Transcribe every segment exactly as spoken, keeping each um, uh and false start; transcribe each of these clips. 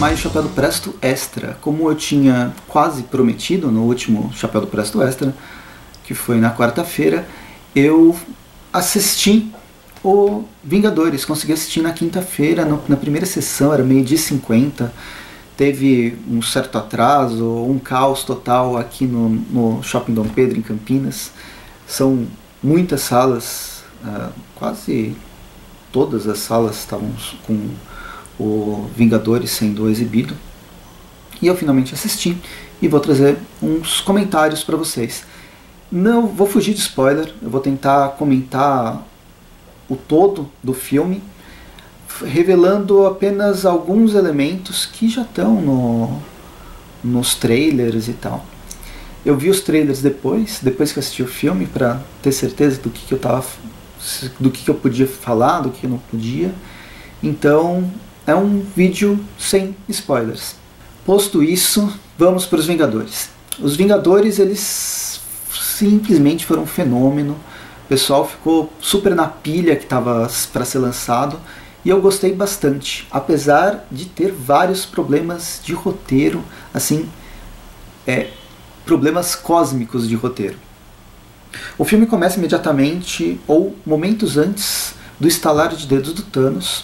mais Chapéu do Presto Extra. Como eu tinha quase prometido no último Chapéu do Presto Extra, que foi na quarta-feira, eu assisti o Vingadores. Consegui assistir na quinta-feira, na primeira sessão, era meio-dia e cinquenta. Teve um certo atraso, um caos total aqui no, no Shopping Dom Pedro, em Campinas. São muitas salas, uh, quase todas as salas estavam com o Vingadores sendo exibido. E eu finalmente assisti e vou trazer uns comentários para vocês. Não vou fugir de spoiler, eu vou tentar comentar o todo do filme, revelando apenas alguns elementos que já estão no, nos trailers e tal. Eu vi os trailers depois, depois que eu assisti o filme, para ter certeza do que, que eu tava, do que, que eu podia falar, do que eu não podia. Então é um vídeo sem spoilers. Posto isso, vamos para os Vingadores. Os Vingadores, eles simplesmente foram um fenômeno. O pessoal ficou super na pilha que estava para ser lançado. E eu gostei bastante, apesar de ter vários problemas de roteiro, assim, é, problemas cósmicos de roteiro. O filme começa imediatamente, ou momentos antes, do estalar de dedos do Thanos.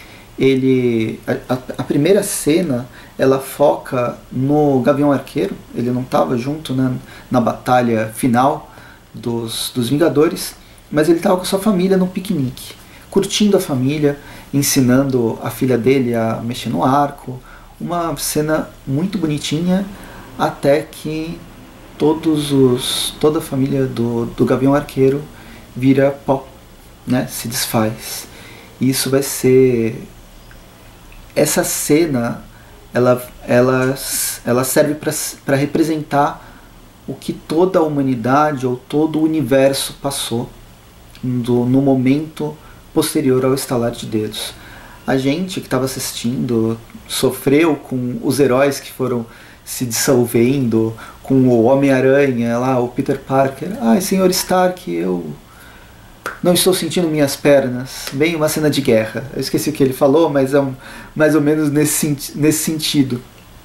Ele, a, a primeira cena, ela foca no Gavião Arqueiro. Ele não estava junto na, na batalha final dos, dos Vingadores, mas ele estava com sua família no piquenique, curtindo a família, ensinando a filha dele a mexer no arco. Uma cena muito bonitinha, até que todos os, toda a família do, do Gavião Arqueiro vira pó, né? Se desfaz. E isso vai ser... Essa cena, ela, ela, ela serve para representar o que toda a humanidade ou todo o universo passou do, no momento posterior ao estalar de dedos. A gente que estava assistindo sofreu com os heróis que foram se dissolvendo, com o Homem-Aranha lá, o Peter Parker. Ai, senhor Stark, eu não estou sentindo minhas pernas. Bem, uma cena de guerra. Eu esqueci o que ele falou, mas é um, mais ou menos nesse, nesse sentido.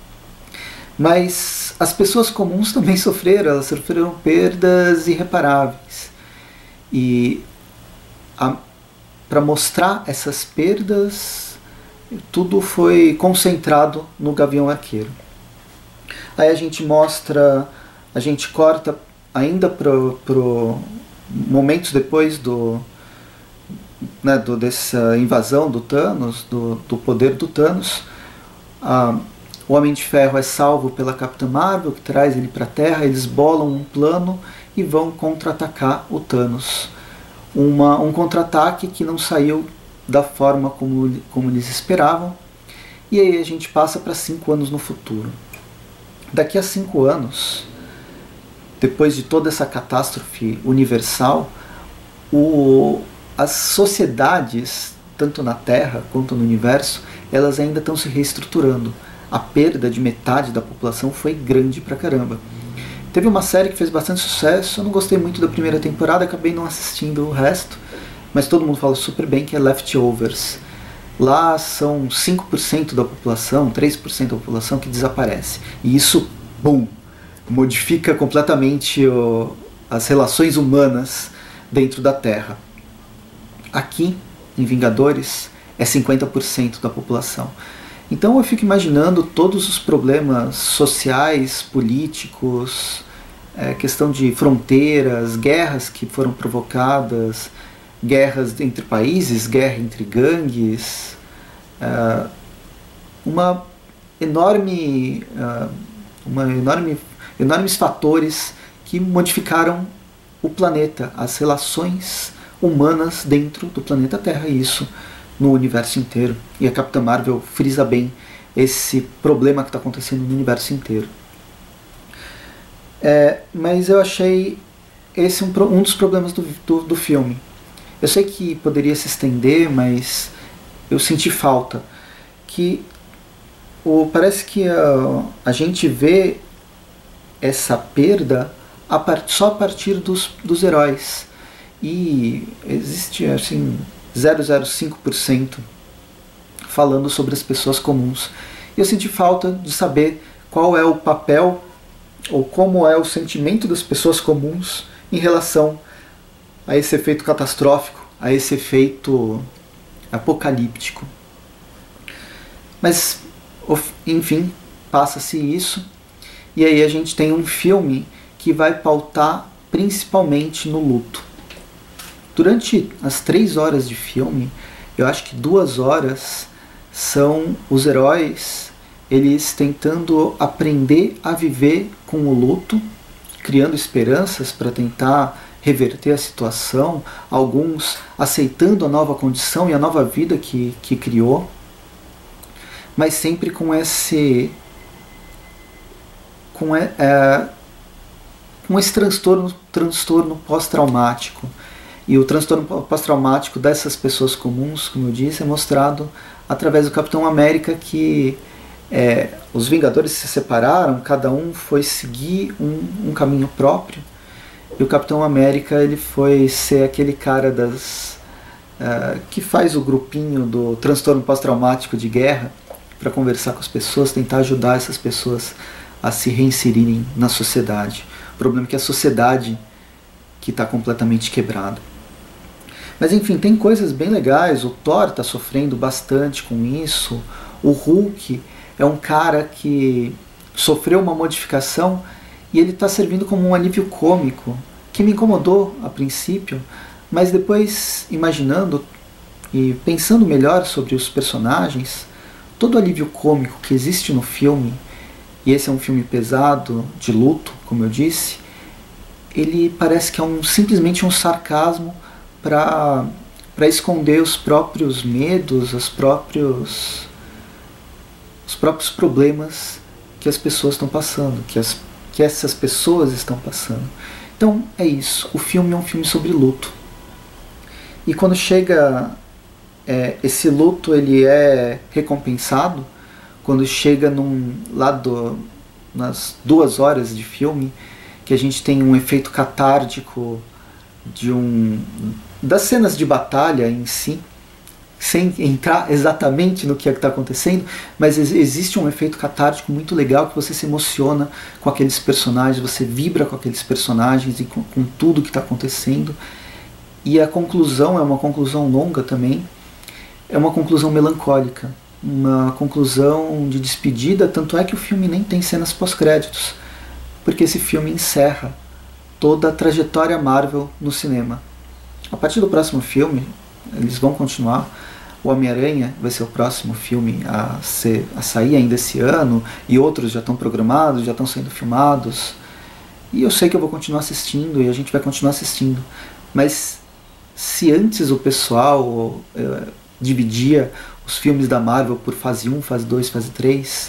Mas as pessoas comuns também sofreram, elas sofreram perdas irreparáveis. E para mostrar essas perdas, tudo foi concentrado no Gavião Arqueiro. Aí a gente mostra, a gente corta ainda pro, pro momentos depois do, né, do, dessa invasão do Thanos, do, do poder do Thanos. Ah, o Homem de Ferro é salvo pela Capitã Marvel, que traz ele para a Terra. Eles bolam um plano e vão contra-atacar o Thanos. Uma, um contra-ataque que não saiu da forma como, como eles esperavam. E aí a gente passa para cinco anos no futuro. Daqui a cinco anos, depois de toda essa catástrofe universal, o, as sociedades, tanto na Terra quanto no universo, elas ainda estão se reestruturando. A perda de metade da população foi grande pra caramba. Teve uma série que fez bastante sucesso, eu não gostei muito da primeira temporada, acabei não assistindo o resto, mas todo mundo fala super bem, que é Leftovers. Lá são cinco por cento da população, três por cento da população que desaparece. E isso, bum, modifica completamente o, as relações humanas dentro da Terra. Aqui, em Vingadores, é cinquenta por cento da população. Então eu fico imaginando todos os problemas sociais, políticos, é, questão de fronteiras, guerras que foram provocadas, guerras entre países, guerra entre gangues, é, uma enorme, é, uma enorme, enormes fatores que modificaram o planeta, as relações humanas dentro do planeta Terra, e isso no universo inteiro. E a Capitã Marvel frisa bem esse problema que está acontecendo no universo inteiro. É, mas eu achei esse um, um dos problemas do, do, do filme. Eu sei que poderia se estender, mas eu senti falta. Que o, parece que a, a gente vê essa perda a part, só a partir dos, dos heróis. E existe assim zero vírgula zero cinco por cento falando sobre as pessoas comuns. E eu senti falta de saber qual é o papel ou como é o sentimento das pessoas comuns em relação a esse efeito catastrófico, a esse efeito apocalíptico. Mas, enfim, passa-se isso, e aí a gente tem um filme que vai pautar principalmente no luto. Durante as três horas de filme, eu acho que duas horas são os heróis, eles tentando aprender a viver com o luto, criando esperanças para tentar reverter a situação, alguns aceitando a nova condição e a nova vida que, que criou, mas sempre com esse com, é, com esse transtorno, transtorno pós-traumático. E o transtorno pós-traumático dessas pessoas comuns, como eu disse, é mostrado através do Capitão América, que é, os Vingadores se separaram, cada um foi seguir um, um caminho próprio, e o Capitão América ele foi ser aquele cara das uh, que faz o grupinho do transtorno pós-traumático de guerra para conversar com as pessoas, tentar ajudar essas pessoas a se reinserirem na sociedade. O problema é que a sociedade que está completamente quebrada. Mas enfim, tem coisas bem legais, o Thor está sofrendo bastante com isso, o Hulk é um cara que sofreu uma modificação e ele está servindo como um alívio cômico, que me incomodou a princípio, mas depois imaginando e pensando melhor sobre os personagens, todo alívio cômico que existe no filme, e esse é um filme pesado, de luto, como eu disse, ele parece que é um, simplesmente um sarcasmo para para esconder os próprios medos, os próprios, os próprios problemas que as pessoas estão passando, que, as, que essas pessoas estão passando. Então é isso, o filme é um filme sobre luto. E quando chega é, esse luto, ele é recompensado, quando chega num lado, nas duas horas de filme, que a gente tem um efeito catártico de um, das cenas de batalha em si, sem entrar exatamente no que é está acontecendo, mas existe um efeito catártico muito legal, que você se emociona com aqueles personagens, você vibra com aqueles personagens e com, com tudo que está acontecendo. E a conclusão é uma conclusão longa também, é uma conclusão melancólica, uma conclusão de despedida, tanto é que o filme nem tem cenas pós-créditos, porque esse filme encerra toda a trajetória Marvel no cinema. A partir do próximo filme, eles vão continuar. O Homem-Aranha vai ser o próximo filme a, ser, a sair ainda esse ano, e outros já estão programados, já estão sendo filmados. E eu sei que eu vou continuar assistindo, e a gente vai continuar assistindo. Mas se antes o pessoal eh, dividia os filmes da Marvel por fase um, fase dois, fase três,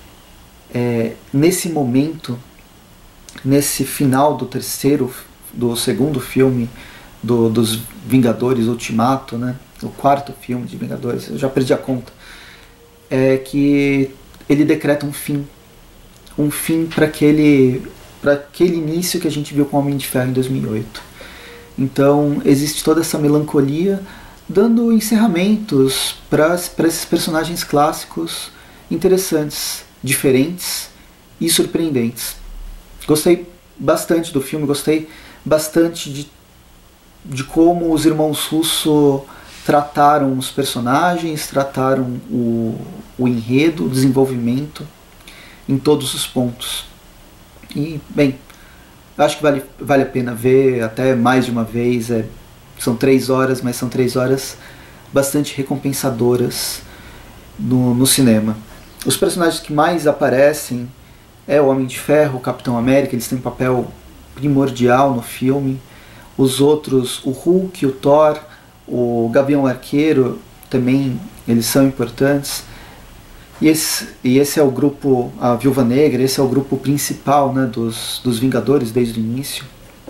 é, nesse momento, nesse final do terceiro, do segundo filme do, dos Vingadores Ultimato, né, o quarto filme de Vingadores, eu já perdi a conta, é que ele decreta um fim, um fim para aquele, para aquele início que a gente viu com o Homem de Ferro em dois mil e oito. Então existe toda essa melancolia, dando encerramentos para esses personagens clássicos interessantes, diferentes e surpreendentes. Gostei bastante do filme, gostei bastante de, de como os irmãos Russo trataram os personagens, trataram o, o enredo, o desenvolvimento em todos os pontos. E, bem, acho que vale, vale a pena ver até mais de uma vez. É, são três horas, mas são três horas bastante recompensadoras no, no cinema. Os personagens que mais aparecem é o Homem de Ferro, o Capitão América, eles têm um papel primordial no filme. Os outros, o Hulk, o Thor, o Gavião Arqueiro, também eles são importantes. E esse, e esse é o grupo, a Viúva Negra, esse é o grupo principal, né, dos, dos Vingadores desde o início.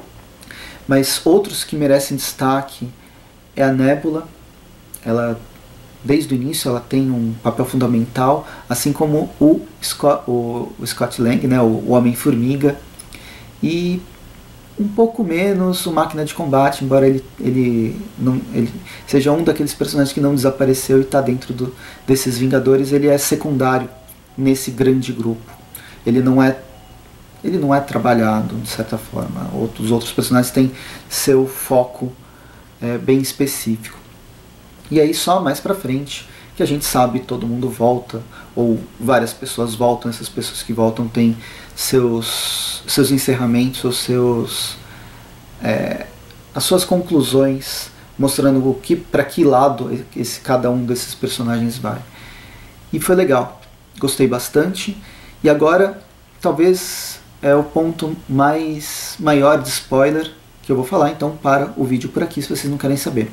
Mas outros que merecem destaque é a Nebula. Ela, desde o início, ela tem um papel fundamental, assim como o Scott, o, o Scott Lang, né, o, o Homem-Formiga, e um pouco menos o Máquina de Combate, embora ele, ele, não, ele seja um daqueles personagens que não desapareceu e está dentro do, desses Vingadores, ele é secundário nesse grande grupo. Ele não é, ele não é trabalhado de certa forma. Outros, os outros personagens têm seu foco é, bem específico. E aí só mais pra frente que a gente sabe, todo mundo volta, ou várias pessoas voltam, essas pessoas que voltam têm seus, seus encerramentos, os seus, é, as suas conclusões, mostrando o que, para que lado esse, cada um desses personagens vai. E foi legal, gostei bastante. E agora, talvez é o ponto mais maior de spoiler que eu vou falar, então para o vídeo por aqui se vocês não querem saber.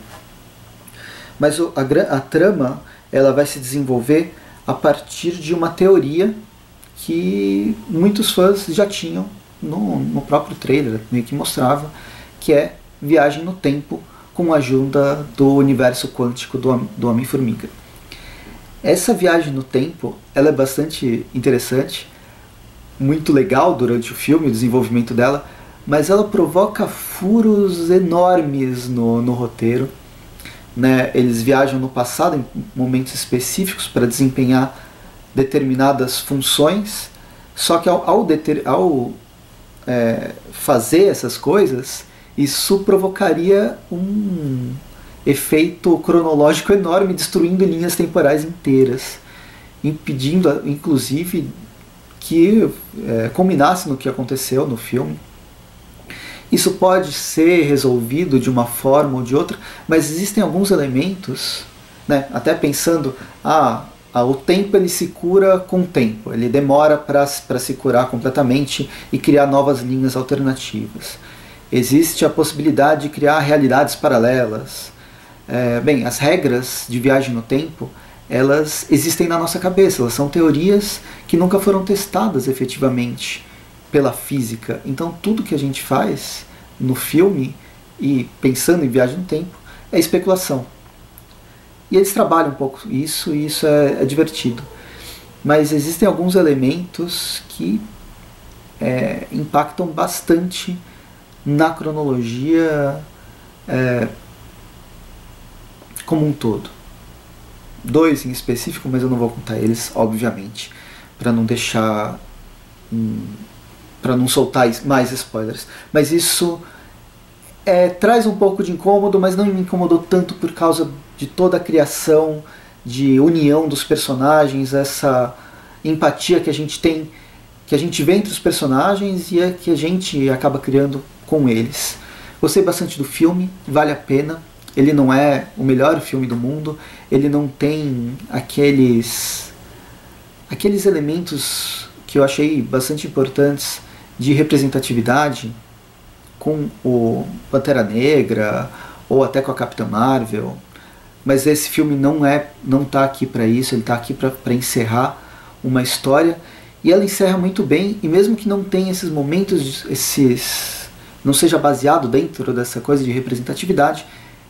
Mas a, a trama ela vai se desenvolver a partir de uma teoria que muitos fãs já tinham no, no próprio trailer, meio que mostrava, que é viagem no tempo com a ajuda do universo quântico do, do Homem-Formiga. Essa viagem no tempo ela é bastante interessante, muito legal durante o filme, o desenvolvimento dela, mas ela provoca furos enormes no, no roteiro. Né, eles viajam no passado em momentos específicos para desempenhar determinadas funções, só que ao, ao, deter, ao é, fazer essas coisas, isso provocaria um efeito cronológico enorme, destruindo linhas temporais inteiras, impedindo inclusive que é, culminasse no que aconteceu no filme. Isso pode ser resolvido de uma forma ou de outra, mas existem alguns elementos, né, até pensando, ah, ah, o tempo ele se cura com o tempo, ele demora para se curar completamente e criar novas linhas alternativas. Existe a possibilidade de criar realidades paralelas. É, bem, as regras de viagem no tempo, elas existem na nossa cabeça, elas são teorias que nunca foram testadas efetivamente pela física. Então tudo que a gente faz no filme, e pensando em viagem no tempo, é especulação. E eles trabalham um pouco isso, e isso é, é divertido. Mas existem alguns elementos que é, impactam bastante na cronologia é, como um todo. Dois em específico, mas eu não vou contar eles, obviamente, para não deixar... Hum, para não soltar mais spoilers. Mas isso é, traz um pouco de incômodo, mas não me incomodou tanto por causa de toda a criação, de união dos personagens, essa empatia que a gente tem, que a gente vê entre os personagens e é que a gente acaba criando com eles. Gostei bastante do filme, vale a pena. Ele não é o melhor filme do mundo, ele não tem aqueles, aqueles elementos que eu achei bastante importantes de representatividade com o Pantera Negra ou até com a Capitã Marvel, mas esse filme não é, não está aqui para isso, ele está aqui para encerrar uma história, e ela encerra muito bem, e mesmo que não tenha esses momentos, esses, não seja baseado dentro dessa coisa de representatividade,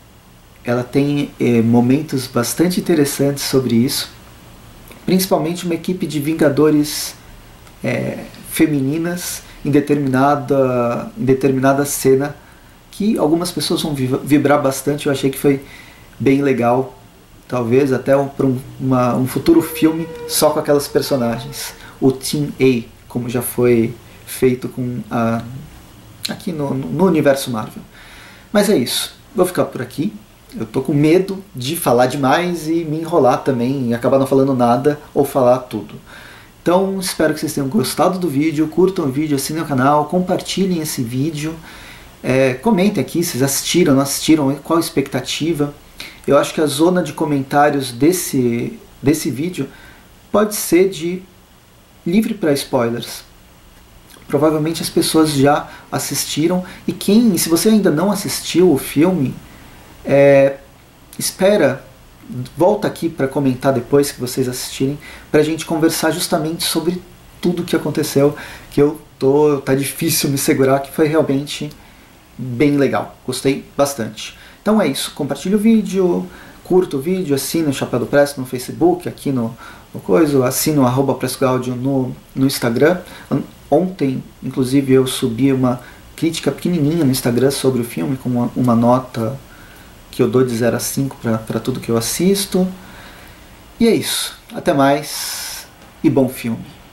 ela tem eh, momentos bastante interessantes sobre isso, principalmente uma equipe de Vingadores é, femininas em determinada, em determinada cena que algumas pessoas vão vibrar bastante. Eu achei que foi bem legal, talvez até um, para um, uma, um futuro filme só com aquelas personagens, o Team A, como já foi feito com a, aqui no, no universo Marvel. Mas é isso, vou ficar por aqui. Eu tô com medo de falar demais e me enrolar também e acabar não falando nada ou falar tudo. Então espero que vocês tenham gostado do vídeo, curtam o vídeo, assinem o canal, compartilhem esse vídeo, é, comentem aqui se vocês assistiram, não assistiram, qual a expectativa. Eu acho que a zona de comentários desse, desse vídeo pode ser de livre para spoilers. Provavelmente as pessoas já assistiram, e quem, se você ainda não assistiu o filme, é, espera, volta aqui para comentar depois que vocês assistirem, para a gente conversar justamente sobre tudo o que aconteceu, que eu tô, tá difícil me segurar, que foi realmente bem legal, gostei bastante. Então é isso, compartilhe o vídeo, curta o vídeo, assina o Chapéu do Presto no Facebook, aqui no, no coisa, assina o arroba PrescoGaudio no, no Instagram. Ontem, inclusive, eu subi uma crítica pequenininha no Instagram sobre o filme, com uma, uma nota que eu dou de zero a cinco para tudo que eu assisto. E é isso. Até mais. e bom filme.